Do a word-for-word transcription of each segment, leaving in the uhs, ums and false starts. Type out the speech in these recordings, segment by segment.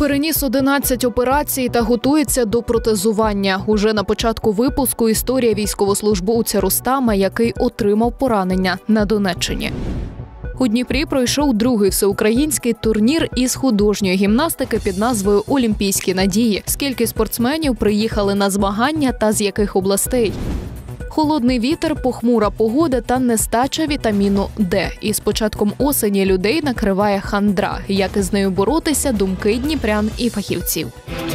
Переніс одинадцять операцій та готується до протезування. Уже на початку випуску історія військовослужбовця Рустама, який отримав поранення на Донеччині. У Дніпрі пройшов другий всеукраїнський турнір із художньої гімнастики під назвою «Олімпійські надії». Скільки спортсменів приїхали на змагання та з яких областей? Холодний вітер, похмура погода та нестача вітаміну Д. І з початком осені людей накриває хандра. Як із нею боротися – думки дніпрян і фахівців.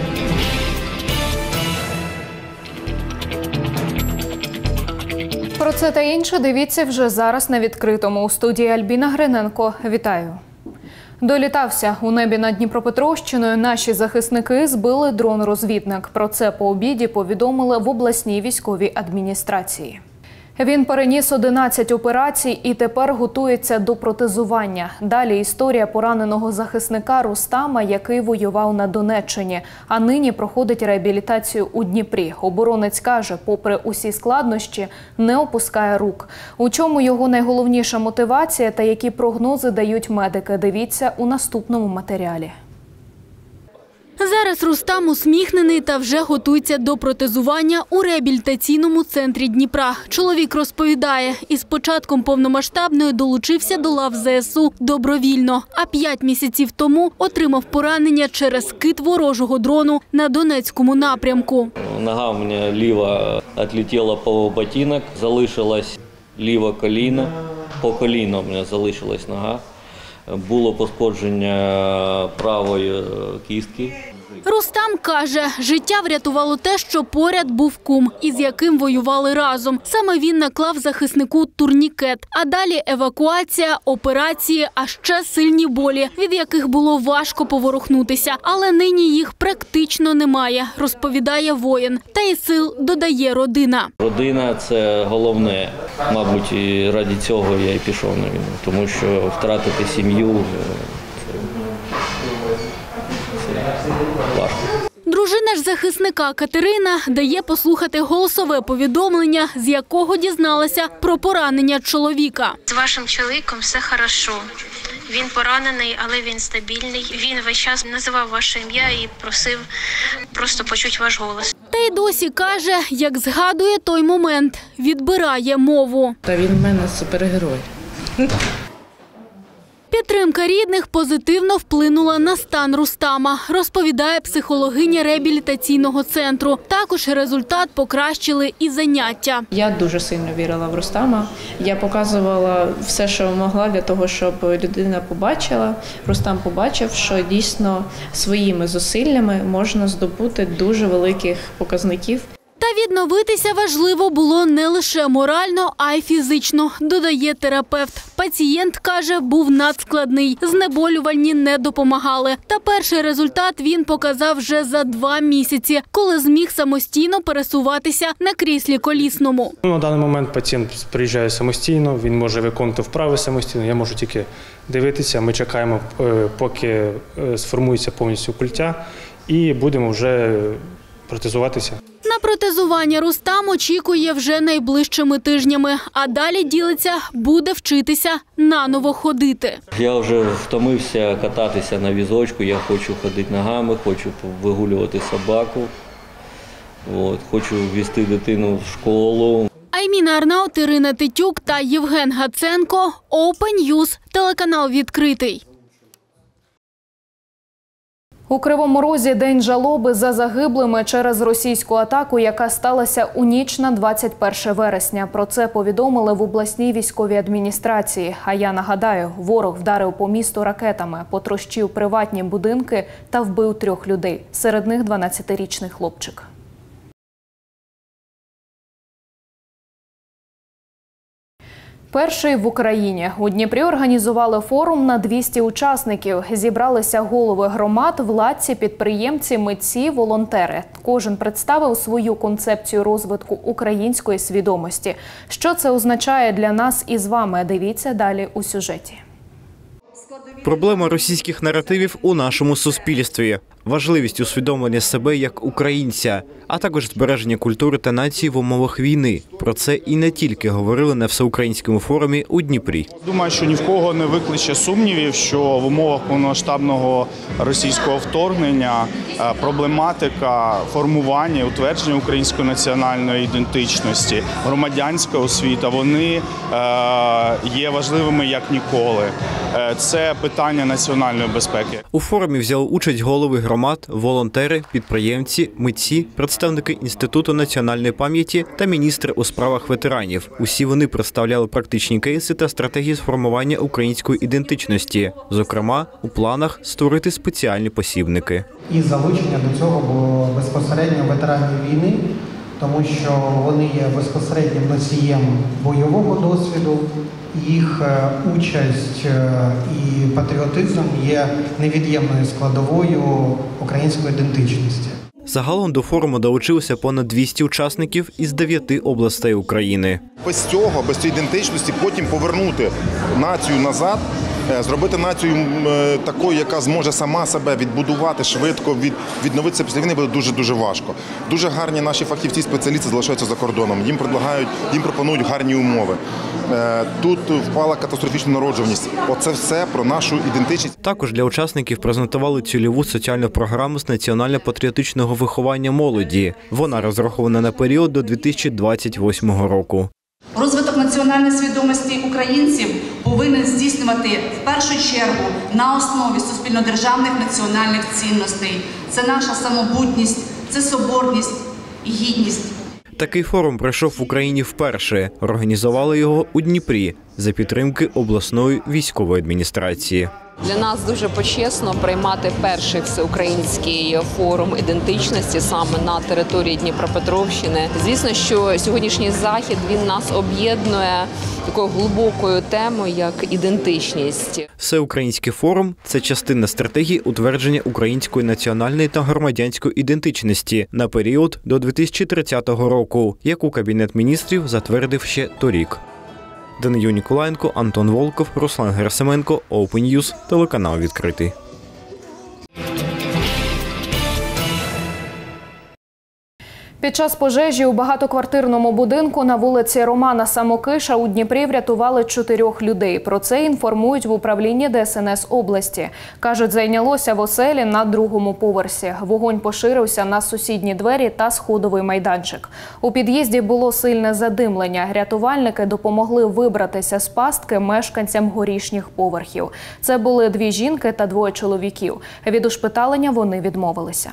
Про це та інше дивіться вже зараз на відкритому. У студії Альбіна Гриненко. Вітаю. Долітався. У небі над Дніпропетровщиною наші захисники збили дрон-розвідник. Про це по обіді повідомили в обласній військовій адміністрації. Він переніс одинадцять операцій і тепер готується до протезування. Далі історія пораненого захисника Рустама, який воював на Донеччині, а нині проходить реабілітацію у Дніпрі. Оборонець каже, попри усі складнощі, не опускає рук. У чому його найголовніша мотивація та які прогнози дають медики, дивіться у наступному матеріалі. Зараз Рустам усміхнений та вже готується до протезування у реабілітаційному центрі Дніпра. Чоловік розповідає, із початком повномасштабної долучився до лав зе ес у добровільно, а п'ять місяців тому отримав поранення через скид ворожого дрону на Донецькому напрямку. Нога у мене ліва відлетіла по ботинок, залишилась ліве коліно, по коліну у мене залишилась нога. Було пошкодження правої кістки. Рустам каже, життя врятувало те, що поряд був кум, із яким воювали разом. Саме він наклав захиснику турнікет. А далі евакуація, операції, а ще сильні болі, від яких було важко поворухнутися. Але нині їх практично немає, розповідає воїн. Та й сил додає родина. Родина – це головне. Мабуть, і ради цього я і пішов на війну. Тому що втратити сім'ю – важко. Дружина ж захисника Катерина дає послухати голосове повідомлення, з якого дізналася про поранення чоловіка. З вашим чоловіком все хорошо. Він поранений, але він стабільний. Він весь час називав ваше ім'я і просив просто почути ваш голос. Та й досі каже, як згадує той момент, відбирає мову. Та він в мене супергерой. Підтримка рідних позитивно вплинула на стан Рустама, розповідає психологиня реабілітаційного центру. Також результат покращили і заняття. Я дуже сильно вірила в Рустама. Я показувала все, що могла для того, щоб людина побачила. Рустам побачив, що дійсно своїми зусиллями можна здобути дуже великих показників. Та відновитися важливо було не лише морально, а й фізично, додає терапевт. Пацієнт, каже, був надскладний, знеболювальні не допомагали. Та перший результат він показав вже за два місяці, коли зміг самостійно пересуватися на кріслі колісному. На даний момент пацієнт приїжджає самостійно, він може виконувати вправи самостійно, я можу тільки дивитися. Ми чекаємо, поки сформується повністю культя, і будемо вже протезуватися. На протезування Рустам очікує вже найближчими тижнями, а далі, ділиться, буде вчитися наново ходити. Я вже втомився кататися на візочку, я хочу ходити ногами, хочу вигулювати собаку, от, хочу ввести дитину в школу. Айміна Арнаут, Ірина Титюк та Євген Гаценко. Open News, телеканал «Відкритий». У Кривому Розі день жалоби за загиблими через російську атаку, яка сталася у ніч на двадцять перше вересня. Про це повідомили в обласній військовій адміністрації. А я нагадаю, ворог вдарив по місту ракетами, потрощив приватні будинки та вбив трьох людей. Серед них дванадцятирічний хлопчик. Перший в Україні. У Дніпрі організували форум на двісті учасників. Зібралися голови громад, владці, підприємці, митці, волонтери. Кожен представив свою концепцію розвитку української свідомості. Що це означає для нас і з вами? Дивіться далі у сюжеті. Проблема російських наративів у нашому суспільстві. важливість усвідомлення себе як українця, а також збереження культури та нації в умовах війни. Про це і не тільки говорили на всеукраїнському форумі у Дніпрі. Думаю, що ні в кого не викличе сумнівів, що в умовах повномасштабного російського вторгнення проблематика формування і утвердження української національної ідентичності, громадянська освіта, вони є важливими як ніколи. Це питання національної безпеки. У форумі взяли участь голови громад, волонтери, підприємці, митці, представники Інституту національної пам'яті та міністри у справах ветеранів. Усі вони представляли практичні кейси та стратегії сформування української ідентичності. Зокрема, у планах створити спеціальні посібники. І залучення до цього було безпосередньо ветеранів війни, тому що вони є безпосереднім носієм бойового досвіду, їх участь і патріотизм є невід'ємною складовою української ідентичності. Загалом до форуму долучилося понад двісті учасників із дев'яти областей України. Без цього, без цієї ідентичності потім повернути націю назад, зробити націю такою, яка зможе сама себе відбудувати швидко, від, відновитися після війни буде дуже-дуже важко. Дуже гарні наші фахівці, спеціалісти залишаються за кордоном, їм предлагають, їм пропонують гарні умови. Тут впала катастрофічна народжуваність. Оце все про нашу ідентичність. Також для учасників презентували цільову соціальну програму з національно-патріотичного виховання молоді. Вона розрахована на період до дві тисячі двадцять восьмого року. Розвиток національної свідомості українців повинен здійснювати в першу чергу на основі суспільнодержавних національних цінностей. Це наша самобутність, це соборність і гідність. Такий форум пройшов в Україні вперше. Організували його у Дніпрі за підтримки обласної військової адміністрації. Для нас дуже почесно приймати перший всеукраїнський форум ідентичності саме на території Дніпропетровщини. Звісно, що сьогоднішній захід, він нас об'єднує такою глибокою темою, як ідентичність. Всеукраїнський форум – це частина стратегії утвердження української національної та громадянської ідентичності на період до дві тисячі тридцятого року, яку Кабінет міністрів затвердив ще торік. Данию Ніколаєнко, Антон Волков, Руслан Герасименко, Open News, телеканал «Відкритий». Під час пожежі у багатоквартирному будинку на вулиці Романа Самокиша у Дніпрі врятували чотирьох людей. Про це інформують в управлінні Де Ес Ен Ес області. Кажуть, зайнялося в оселі на другому поверсі. Вогонь поширився на сусідні двері та сходовий майданчик. У під'їзді було сильне задимлення. Рятувальники допомогли вибратися з пастки мешканцям горішніх поверхів. Це були дві жінки та двоє чоловіків. Від ушпиталення вони відмовилися.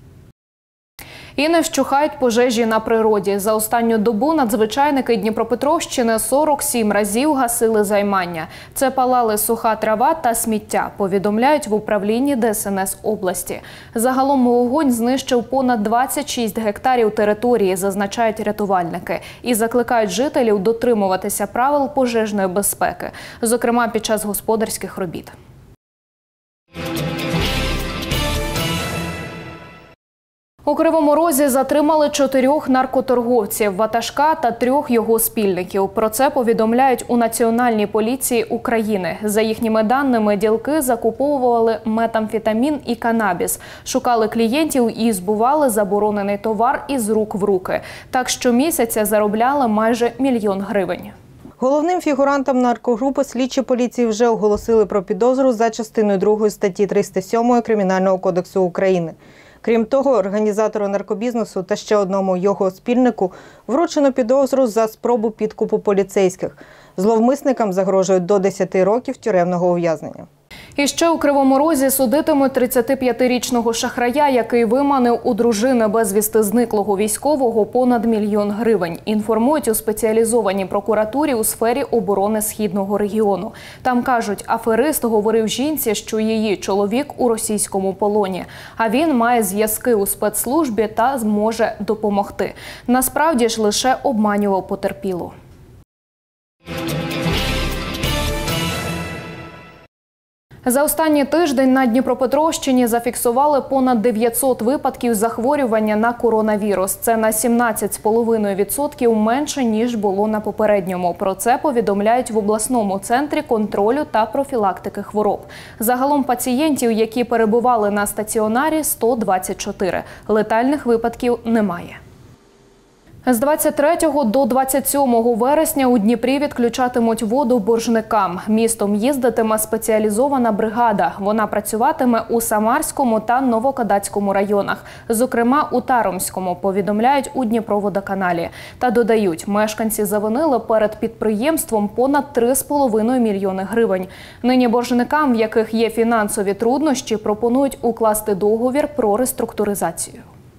І не вщухають пожежі на природі. За останню добу надзвичайники Дніпропетровщини сорок сім разів гасили займання. Це палали суха трава та сміття, повідомляють в управлінні Де Ес Ен Ес області. Загалом вогонь знищив понад двадцять шість гектарів території, зазначають рятувальники. І закликають жителів дотримуватися правил пожежної безпеки, зокрема під час господарських робіт. У Кривому Розі затримали чотирьох наркоторговців, ватажка та трьох його спільників. Про це повідомляють у Національній поліції України. За їхніми даними, ділки закуповували метамфетамін і канабіс, шукали клієнтів і збували заборонений товар із рук в руки. Так щомісяця заробляли майже мільйон гривень. Головним фігурантам наркогрупи слідчі поліції вже оголосили про підозру за частиною другої статті триста сьомої Кримінального кодексу України. Крім того, організатору наркобізнесу та ще одному його спільнику вручено підозру за спробу підкупу поліцейських. Зловмисникам загрожують до десяти років тюремного ув'язнення. І ще у Кривому Розі судитимуть тридцятип'ятирічного шахрая, який виманив у дружини безвісти зниклого військового понад мільйон гривень. Інформують у спеціалізованій прокуратурі у сфері оборони Східного регіону. Там кажуть, аферист говорив жінці, що її чоловік у російському полоні, а він має зв'язки у спецслужбі та зможе допомогти. Насправді ж лише обманював потерпілу. За останній тиждень на Дніпропетровщині зафіксували понад дев'ятсот випадків захворювання на коронавірус. Це на сімнадцять цілих п'ять десятих відсотка менше, ніж було на попередньому. Про це повідомляють в обласному центрі контролю та профілактики хвороб. Загалом пацієнтів, які перебували на стаціонарі, сто двадцять чотири. Летальних випадків немає. З двадцять третього до двадцять сьомого вересня у Дніпрі відключатимуть воду боржникам. Містом їздитиме спеціалізована бригада. Вона працюватиме у Самарському та Новокадацькому районах. Зокрема, у Таромському, повідомляють у Дніпроводоканалі. Та додають, мешканці завинили перед підприємством понад три з половиною мільйони гривень. Нині боржникам, в яких є фінансові труднощі, пропонують укласти договір про реструктуризацію.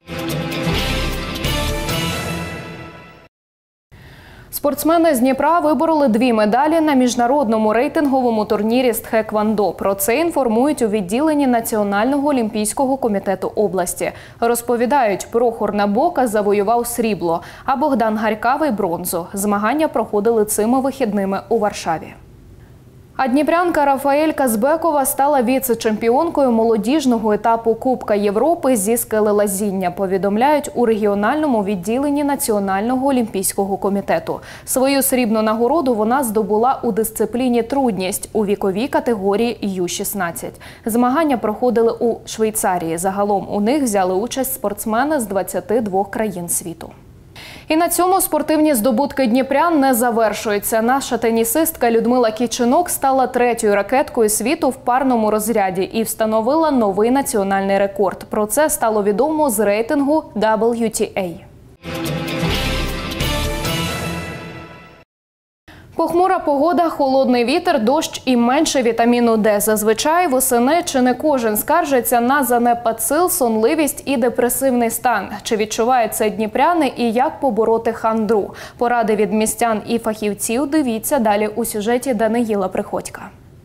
Спортсмени з Дніпра вибороли дві медалі на міжнародному рейтинговому турнірі з тхеквондо. Про це інформують у відділенні Національного олімпійського комітету області. Розповідають, Прохор Набока завоював срібло, а Богдан Гарькавий – бронзу. Змагання проходили цими вихідними у Варшаві. А дніпрянка Рафаель Казбекова стала віце-чемпіонкою молодіжного етапу Кубка Європи зі скелелазіння, повідомляють у регіональному відділенні Національного олімпійського комітету. Свою срібну нагороду вона здобула у дисципліні «Трудність» у віковій категорії ю шістнадцять. Змагання проходили у Швейцарії. Загалом у них взяли участь спортсмени з двадцяти двох країн світу. І на цьому спортивні здобутки дніпрян не завершуються. Наша тенісистка Людмила Кічинок стала третьою ракеткою світу в парному розряді і встановила новий національний рекорд. Про це стало відомо з рейтингу дабл ю ті ей. Похмура погода, холодний вітер, дощ і менше вітаміну Д. Зазвичай восени чи не кожен скаржиться на занепад сил, сонливість і депресивний стан. Чи відчувають це дніпряни і як побороти хандру? Поради від містян і фахівців дивіться далі у сюжеті Даниїла Приходька.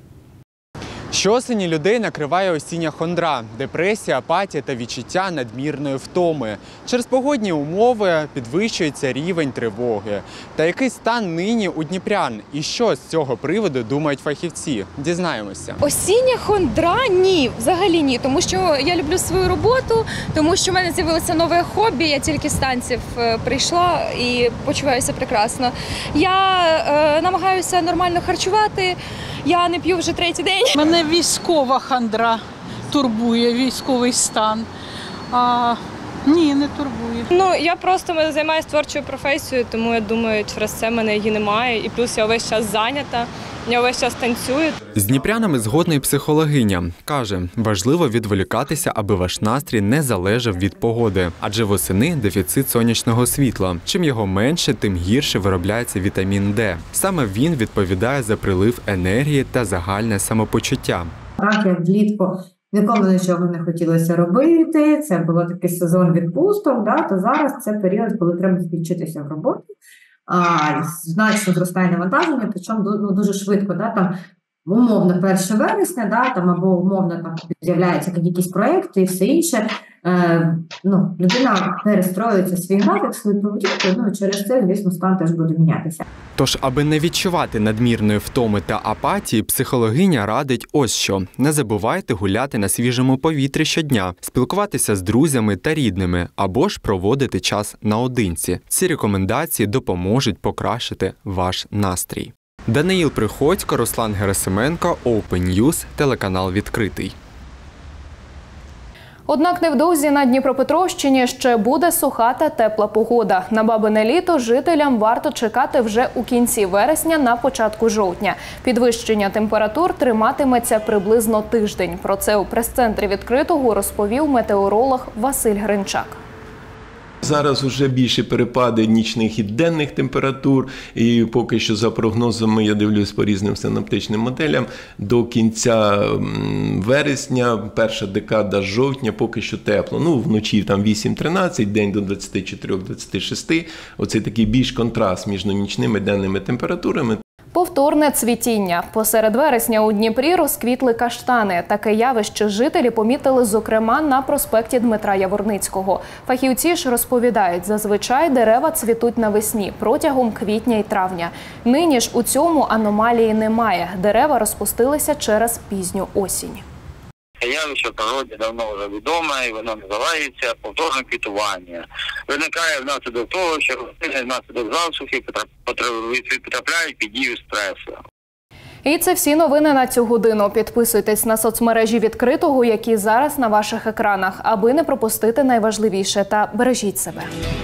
Щосені людей накриває осіння хандра, депресія, апатія та відчуття надмірної втоми. Через погодні умови підвищується рівень тривоги. Та який стан нині у дніпрян? І що з цього приводу думають фахівці? Дізнаємося. Осіння хандра? Ні, взагалі ні. Тому що я люблю свою роботу, тому що в мене з'явилося нове хобі. Я тільки з танців прийшла і почуваюся прекрасно. Я е, намагаюся нормально харчувати. Я не п'ю вже третій день. Мене військова хандра турбує, військовий стан. А, ні, не турбує. Ну, я просто займаюся творчою професією, тому я думаю, через це в мене її немає. І плюс я весь час зайнята, я весь час танцюю. З дніпрянами згодна і психологиня. Каже, важливо відволікатися, аби ваш настрій не залежав від погоди. Адже восени дефіцит сонячного світла. Чим його менше, тим гірше виробляється вітамін Д. Саме він відповідає за прилив енергії та загальне самопочуття. Так, як влітку нікому нічого не хотілося робити, це було такий сезон відпусток, да, то зараз це період, коли треба включитися в роботу. А, значно зростає навантаження, причому ну, дуже швидко, да, там, умовно першого вересня, да, там, або умовно там з'являються якісь проєкти і все інше. Е, ну, людина перестроюється свій графік, свою поведінку, ну, через це, звісно, стан теж буде мінятися. Тож, аби не відчувати надмірної втоми та апатії, психологиня радить ось що. Не забувайте гуляти на свіжому повітрі щодня, спілкуватися з друзями та рідними, або ж проводити час наодинці. Ці рекомендації допоможуть покращити ваш настрій. Даниїл Приходько, Руслан Герасименко, Open News, телеканал «Відкритий». Однак невдовзі на Дніпропетровщині ще буде суха та тепла погода. На бабине літо жителям варто чекати вже у кінці вересня на початку жовтня. Підвищення температур триматиметься приблизно тиждень. Про це у прес-центрі «Відкритого» розповів метеоролог Василь Гринчак. Зараз вже більше перепади нічних і денних температур, і поки що за прогнозами, я дивлюсь по різним синоптичним моделям, до кінця вересня, перша декада жовтня, поки що тепло. Ну, вночі там вісім-тринадцять, день до двадцять чотири - двадцять шість. Оце такий більш контраст між нічними і денними температурами. Повторне цвітіння. Посеред вересня у Дніпрі розквітли каштани. Таке явище жителі помітили, зокрема, на проспекті Дмитра Яворницького. Фахівці ж розповідають, зазвичай дерева цвітуть навесні, протягом квітня і травня. Нині ж у цьому аномалії немає. Дерева розпустилися через пізню осінь. Явище в природі давно вже відоме, і воно називається повторне квітування. Виникає внаслідок того, що рослини внаслідок засухи потрапляють під дію стресу. І це всі новини на цю годину. Підписуйтесь на соцмережі відкритого, які зараз на ваших екранах, аби не пропустити найважливіше, та бережіть себе.